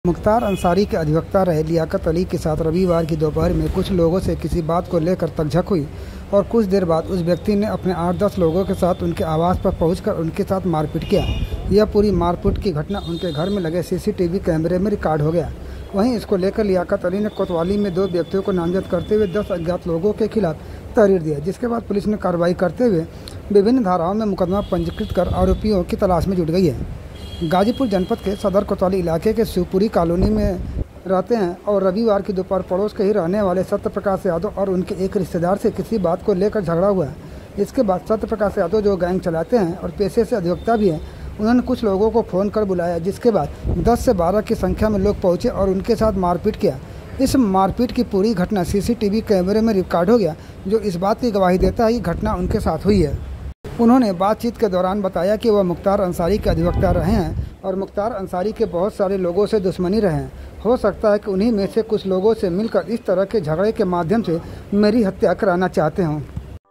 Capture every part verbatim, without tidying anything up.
मुख्तार अंसारी के अधिवक्ता रहे लियाकत अली के साथ रविवार की दोपहर में कुछ लोगों से किसी बात को लेकर तकझक हुई और कुछ देर बाद उस व्यक्ति ने अपने आठ दस लोगों के साथ उनके आवास पर पहुंचकर उनके साथ मारपीट किया। यह पूरी मारपीट की घटना उनके घर में लगे सीसीटीवी कैमरे में रिकॉर्ड हो गया। वहीं इसको लेकर लियाकत अली ने कोतवाली में दो व्यक्तियों को नामजद करते हुए दस अज्ञात लोगों के खिलाफ तहरीर दिया, जिसके बाद पुलिस ने कार्रवाई करते हुए विभिन्न धाराओं में मुकदमा पंजीकृत कर आरोपियों की तलाश में जुट गई है। गाजीपुर जनपद के सदर कोतवाली इलाके के शिवपुरी कॉलोनी में रहते हैं और रविवार की दोपहर पड़ोस के ही रहने वाले सत्य प्रकाश यादव और उनके एक रिश्तेदार से किसी बात को लेकर झगड़ा हुआ है। इसके बाद सत्य प्रकाश यादव जो गैंग चलाते हैं और पेशे से अधिवक्ता भी हैं, उन्होंने कुछ लोगों को फ़ोन कर बुलाया, जिसके बाद दस से बारह की संख्या में लोग पहुँचे और उनके साथ मारपीट किया। इस मारपीट की पूरी घटना सीसीटीवी कैमरे में रिकॉर्ड हो गया, जो इस बात की गवाही देता है कि घटना उनके साथ हुई है। उन्होंने बातचीत के दौरान बताया कि वह मुख्तार अंसारी के अधिवक्ता रहे हैं और मुख्तार अंसारी के बहुत सारे लोगों से दुश्मनी रहे हैं। हो सकता है कि उन्हीं में से कुछ लोगों से मिलकर इस तरह के झगड़े के माध्यम से मेरी हत्या कराना चाहते हों।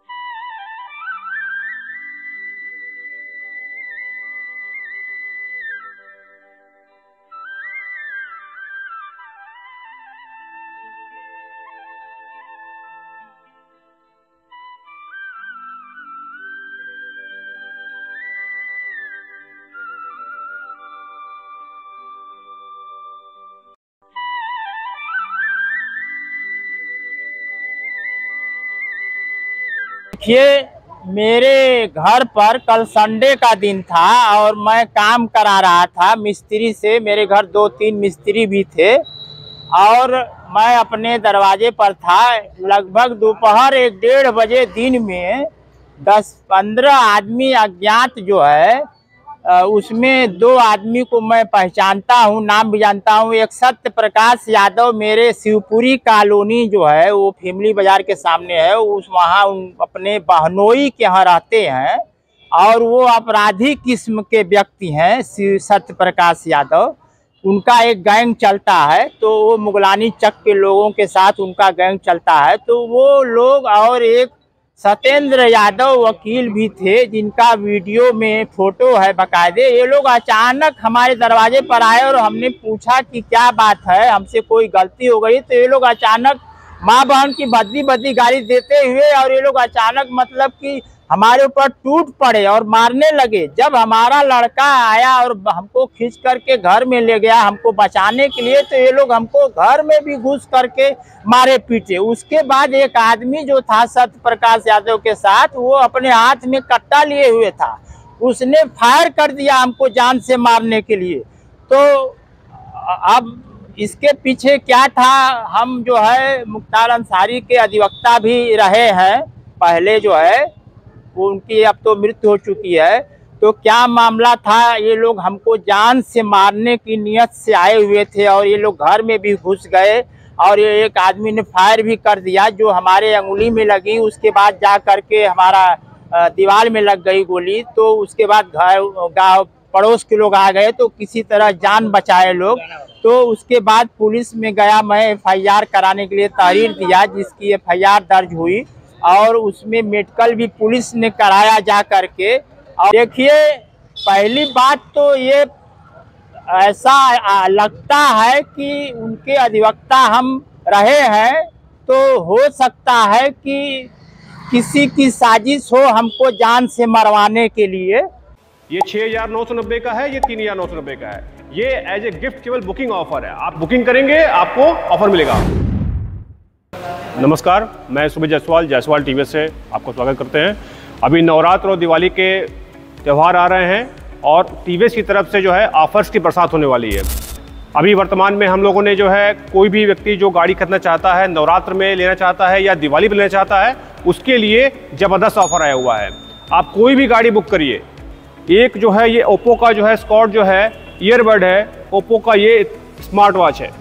देखिए, मेरे घर पर कल संडे का दिन था और मैं काम करा रहा था मिस्त्री से। मेरे घर दो तीन मिस्त्री भी थे और मैं अपने दरवाजे पर था। लगभग दोपहर एक डेढ़ बजे दिन में दस पंद्रह आदमी अज्ञात जो है, उसमें दो आदमी को मैं पहचानता हूं, नाम भी जानता हूं। एक सत्य प्रकाश यादव मेरे शिवपुरी कॉलोनी जो है वो फैमिली बाजार के सामने है, उस वहाँ अपने बहनोई के यहाँ रहते हैं और वो अपराधी किस्म के व्यक्ति हैं। सत्य प्रकाश यादव, उनका एक गैंग चलता है, तो वो मुगलानी चक के लोगों के साथ उनका गैंग चलता है। तो वो लोग और एक सत्येंद्र यादव वकील भी थे, जिनका वीडियो में फोटो है बाकायदे। ये लोग अचानक हमारे दरवाजे पर आए और हमने पूछा कि क्या बात है, हमसे कोई गलती हो गई। तो ये लोग अचानक माँ बहन की भद्दी भद्दी गाली देते हुए और ये लोग अचानक मतलब कि हमारे ऊपर टूट पड़े और मारने लगे। जब हमारा लड़का आया और हमको खींच करके घर में ले गया हमको बचाने के लिए, तो ये लोग हमको घर में भी घुस करके मारे पीटे। उसके बाद एक आदमी जो था सत्य प्रकाश यादव के साथ, वो अपने हाथ में कट्टा लिए हुए था, उसने फायर कर दिया हमको जान से मारने के लिए। तो अब इसके पीछे क्या था, हम जो है मुख्तार अंसारी के अधिवक्ता भी रहे हैं पहले, जो है वो उनकी अब तो मृत्यु हो चुकी है। तो क्या मामला था, ये लोग हमको जान से मारने की नियत से आए हुए थे और ये लोग घर में भी घुस गए और ये एक आदमी ने फायर भी कर दिया जो हमारे अंगुली में लगी। उसके बाद जा करके हमारा दीवार में लग गई गोली। तो उसके बाद घर गाँव पड़ोस के लोग आ गए तो किसी तरह जान बचाए लोग। तो उसके बाद पुलिस में गया, मैं एफ आई आर कराने के लिए तहरीर दिया, जिसकी एफ आई आर दर्ज हुई और उसमें मेडिकल भी पुलिस ने कराया जा करके। और देखिए, पहली बात तो ये ऐसा लगता है कि उनके अधिवक्ता हम रहे हैं, तो हो सकता है कि किसी की साजिश हो हमको जान से मरवाने के लिए। ये छः हजार नौ सौ नब्बे का है, ये तीन हजार नौ सौ नब्बे का है। ये एज ए गिफ्ट केवल बुकिंग ऑफर है, आप बुकिंग करेंगे आपको ऑफर मिलेगा। नमस्कार, मैं सुबह जायसवाल जायसवाल टीवी से आपको स्वागत करते हैं। अभी नवरात्र और दिवाली के त्यौहार आ रहे हैं और टीवीएस की तरफ से जो है ऑफर्स की बरसात होने वाली है। अभी वर्तमान में हम लोगों ने जो है, कोई भी व्यक्ति जो गाड़ी खरीदना चाहता है, नवरात्र में लेना चाहता है या दिवाली में लेना चाहता है, उसके लिए ज़बरदस्त ऑफर आया हुआ है। आप कोई भी गाड़ी बुक करिए। एक जो है ये ओप्पो का जो है स्कॉट जो है ईयरबड है, ओप्पो का ये स्मार्ट वॉच है,